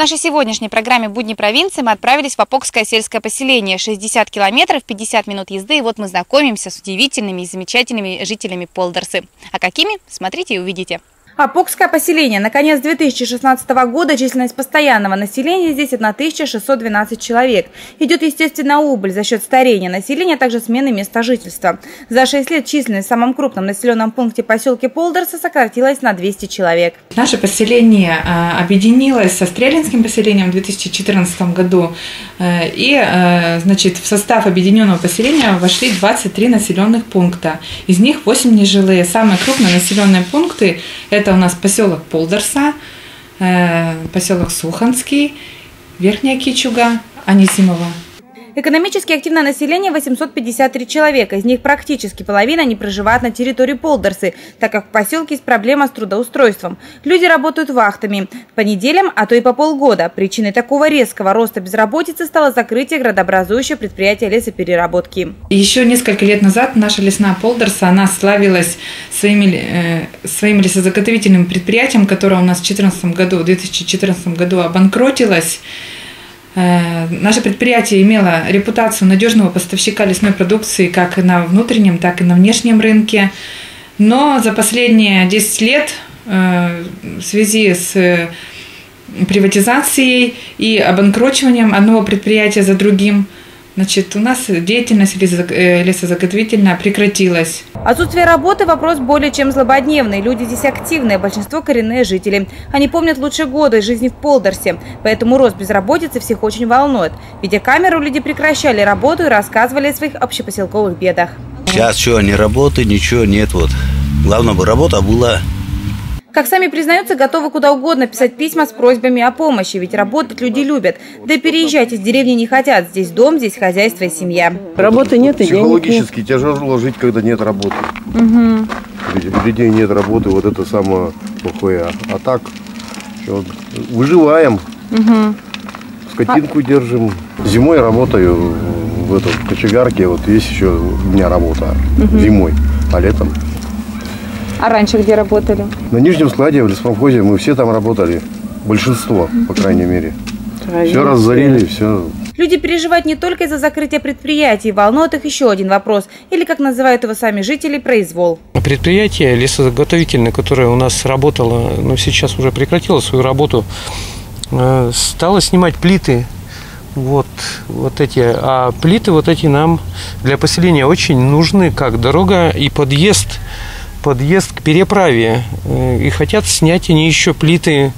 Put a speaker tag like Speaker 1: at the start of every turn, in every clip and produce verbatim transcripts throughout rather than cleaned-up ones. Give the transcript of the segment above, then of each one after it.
Speaker 1: нашей сегодняшней программе «Будни провинции» мы отправились в Апокское сельское поселение. шестьдесят километров, пятьдесят минут езды, и вот мы знакомимся с удивительными и замечательными жителями Полдерсы. А какими? Смотрите и увидите. Апокское поселение. На конец две тысячи шестнадцатого года численность постоянного населения здесь тысяча шестьсот двенадцать человек. Идет, естественно, убыль за счет старения населения, а также смены места жительства. За шесть лет численность в самом крупном населенном пункте поселке Полдерса сократилась на двести человек.
Speaker 2: Наше поселение объединилось со Стрелинским поселением в две тысячи четырнадцатом году. И, значит, в состав объединенного поселения вошли двадцать три населенных пункта. Из них восемь нежилые. Самые крупные населенные пункты – это у нас поселок Полдерса, поселок Суханский, Верхняя Кичуга, Анисимова.
Speaker 1: Экономически активное население восемьсот пятьдесят три человека. Из них практически половина не проживает на территории Полдерсы, так как в поселке есть проблема с трудоустройством. Люди работают вахтами по неделям, а то и по полгода. Причиной такого резкого роста безработицы стало закрытие градообразующего предприятия лесопереработки.
Speaker 2: Еще несколько лет назад наша лесная Полдерса, она славилась своими, э, своим лесозаготовительным предприятием, которое у нас в две тысячи четырнадцатом году, в две тысячи четырнадцатом году обанкротилось. Наше предприятие имело репутацию надежного поставщика лесной продукции как на внутреннем, так и на внешнем рынке. Но за последние десять лет в связи с приватизацией и обанкрочиванием одного предприятия за другим, значит, у нас деятельность лесозаготовительная прекратилась.
Speaker 1: Отсутствие работы – вопрос более чем злободневный. Люди здесь активные, большинство коренные жители. Они помнят лучшие годы жизни в Полдерсе, поэтому рост безработицы всех очень волнует. Видя камеру, люди прекращали работу и рассказывали о своих общепоселковых бедах.
Speaker 3: Сейчас что, ни работы, ничего нет. Вот. Главное бы работа была.
Speaker 1: Как сами признаются, готовы куда угодно писать письма с просьбами о помощи, ведь работать люди любят. Да и переезжать из деревни не хотят. Здесь дом, здесь хозяйство и семья.
Speaker 4: Работы нет и денег нет.
Speaker 5: Психологически тяжело жить, когда нет работы. Угу. Людей нет работы, вот это самое плохое. А так, вот, выживаем, угу. Скотинку а... держим. Зимой работаю в, этом, в кочегарке, вот есть еще у меня работа угу. Зимой, а летом.
Speaker 1: А раньше где работали?
Speaker 5: На нижнем складе, в леспромхозе, мы все там работали. Большинство, по крайней мере. Все разорили, все.
Speaker 1: Люди переживают не только из-за закрытия предприятий. Волнует их еще один вопрос. Или, как называют его сами жители, произвол.
Speaker 6: Предприятие лесозаготовительное, которое у нас работало, но сейчас уже прекратило свою работу, стало снимать плиты. Вот, вот эти. А плиты вот эти нам для поселения очень нужны, как дорога и подъезд. подъезд к переправе, и хотят снять они еще плиты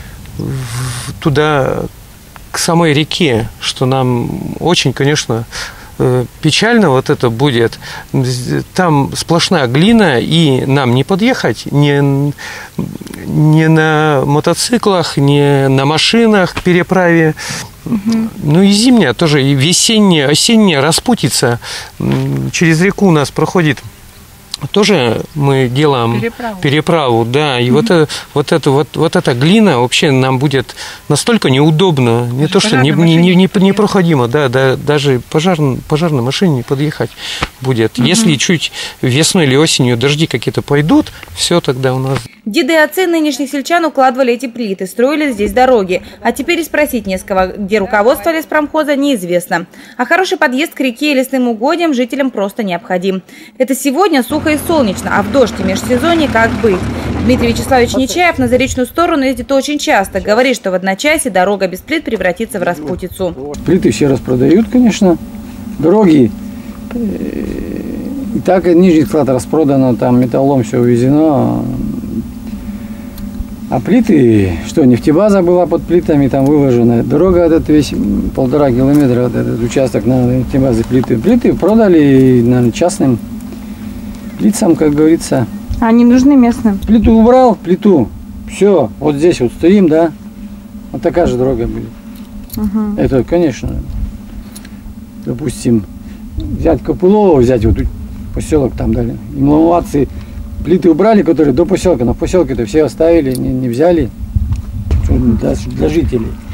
Speaker 6: туда, к самой реке, что нам очень, конечно, печально вот это будет. Там сплошная глина, и нам не подъехать ни, ни на мотоциклах, ни на машинах к переправе. Угу. Ну и зимняя тоже, и весенняя, осенняя распутица через реку у нас проходит. Тоже мы делаем переправу, переправу да, и mm-hmm. вот, это, вот, это, вот, вот эта глина вообще нам будет настолько неудобно, не даже то, что не, не, не, не, непроходимо, да, да, даже пожар, пожарной машине не подъехать будет. Mm-hmm. Если чуть весной или осенью дожди какие-то пойдут, все тогда у нас.
Speaker 1: Деды и отцы нынешних сельчан укладывали эти плиты, строили здесь дороги. А теперь и спросить не с кого, где руководство леспромхоза, неизвестно. А хороший подъезд к реке и лесным угодьям жителям просто необходим. Это сегодня сухо и солнечно, а в дождь и межсезонье как быть? Дмитрий Вячеславович Нечаев на заречную сторону ездит очень часто. Говорит, что в одночасье дорога без плит превратится в распутицу.
Speaker 4: Плиты все распродают, конечно. Дороги. И так нижний склад распродано, там металлом все увезено. А плиты, что, нефтебаза была под плитами там выложена. Дорога этот весь полтора километра, вот этот участок на нефтебазе плиты. Плиты продали, наверное, частным лицам, как говорится.
Speaker 1: Они нужны местным?
Speaker 4: Плиту убрал, плиту. Все, вот здесь вот стоим, да. Вот такая же дорога будет. Угу. Это, конечно, допустим, взять Копылово, взять вот поселок там дали. Мловатцы плиты убрали, которые до поселка, но в поселке-то все оставили, не, не взяли. Для, для жителей.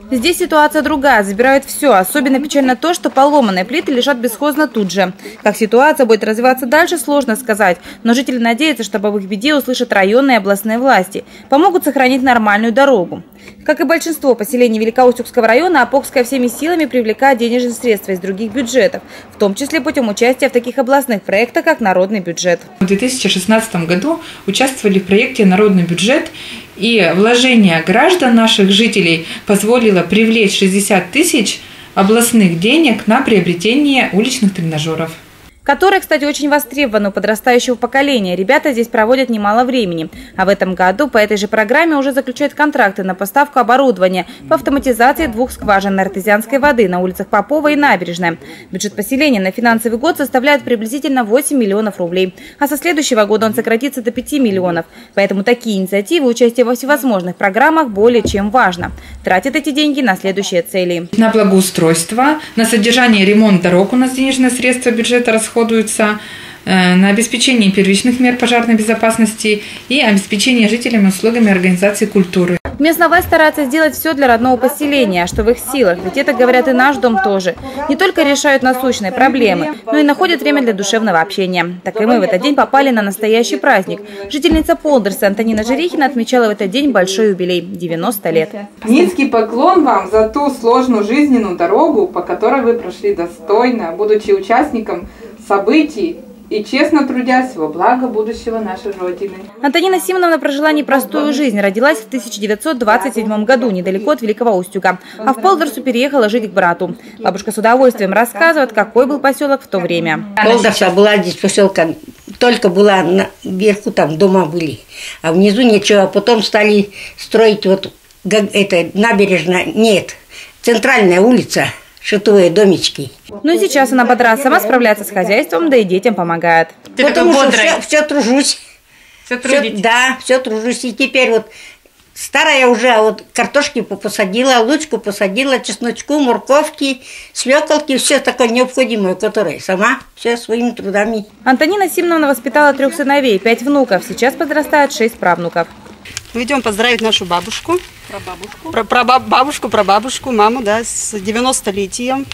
Speaker 1: Здесь ситуация другая, забирают все. Особенно печально то, что поломанные плиты лежат бесхозно тут же. Как ситуация будет развиваться дальше, сложно сказать. Но жители надеются, что об их беде услышат районные и областные власти. Помогут сохранить нормальную дорогу. Как и большинство поселений Великоустюгского района, Апокская всеми силами привлекает денежные средства из других бюджетов, в том числе путем участия в таких областных проектах, как народный бюджет.
Speaker 2: В две тысячи шестнадцатом году участвовали в проекте «Народный бюджет», и вложение граждан, наших жителей, позволило привлечь шестьдесят тысяч областных денег на приобретение уличных тренажеров.
Speaker 1: Которые, кстати, очень востребованы у подрастающего поколения. Ребята здесь проводят немало времени. А в этом году по этой же программе уже заключают контракты на поставку оборудования по автоматизации двух скважин артезианской воды на улицах Попова и Набережная. Бюджет поселения на финансовый год составляет приблизительно восемь миллионов рублей. А со следующего года он сократится до пяти миллионов. Поэтому такие инициативы, участие во всевозможных программах более чем важно. Тратят эти деньги на следующие цели.
Speaker 2: На благоустройство, на содержание и ремонт дорог у нас денежные средства бюджета расходуются. расходуются на обеспечение первичных мер пожарной безопасности и обеспечение жителями услугами организации культуры.
Speaker 1: Местная власть старается сделать все для родного поселения, что в их силах, ведь это, говорят, и наш дом тоже. Не только решают насущные проблемы, но и находят время для душевного общения. Так и мы в этот день попали на настоящий праздник. Жительница Полдерса Антонина Жерихина отмечала в этот день большой юбилей – девяносто лет.
Speaker 2: Низкий поклон вам за ту сложную жизненную дорогу, по которой вы прошли достойно, будучи участником событий и честно трудясь во благо будущего нашей Родины.
Speaker 1: Антонина Симоновна прожила непростую жизнь. Родилась в тысяча девятьсот двадцать седьмом году, недалеко от Великого Устюга. А в Полдерсу переехала жить к брату. Бабушка с удовольствием рассказывает, какой был поселок в то время.
Speaker 7: Полдерса была здесь поселка, только была наверху, там дома были, а внизу ничего. А потом стали строить вот это набережная, нет, центральная улица. Шитовые домички.
Speaker 1: Ну и сейчас она бодра, сама справляется с хозяйством, да и детям помогает.
Speaker 7: Ты Потому что все, все тружусь.
Speaker 2: Все трудитесь?
Speaker 7: Все, да, все тружусь. И теперь вот старая уже, а вот картошки посадила, лучку посадила, чесночку, морковки, свеколки, все такое необходимое, которое сама все своими трудами.
Speaker 1: Антонина Симоновна воспитала трех сыновей, пять внуков. Сейчас подрастает шесть правнуков.
Speaker 8: Мы идем поздравить нашу бабушку. Про бабушку. Про, про бабушку, про бабушку, маму, да, с девяностолетием.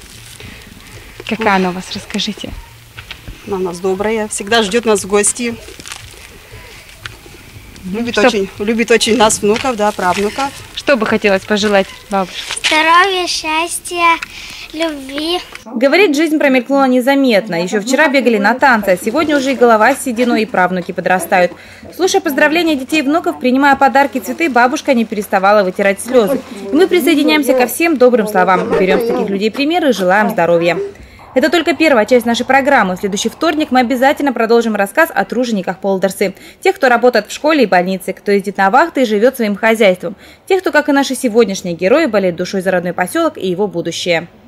Speaker 1: Какая она у вас, расскажите.
Speaker 8: Она у нас добрая, всегда ждет нас в гости. Любит,
Speaker 1: Что?
Speaker 8: очень, любит очень нас, внуков, да, правнуков.
Speaker 1: Что бы хотелось пожелать бабушке?
Speaker 9: Здоровья, счастья, любви.
Speaker 1: Говорит, жизнь промелькнула незаметно. Еще вчера бегали на танцы, а сегодня уже и голова с сединой, и правнуки подрастают. Слушая поздравления детей и внуков, принимая подарки и цветы, бабушка не переставала вытирать слезы. И мы присоединяемся ко всем добрым словам. Берем с таких людей примеры и желаем здоровья. Это только первая часть нашей программы. В следующий вторник мы обязательно продолжим рассказ о тружениках Полдерсы. Тех, кто работает в школе и больнице, кто ездит на вахты и живет своим хозяйством. Тех, кто, как и наши сегодняшние герои, болеет душой за родной поселок и его будущее.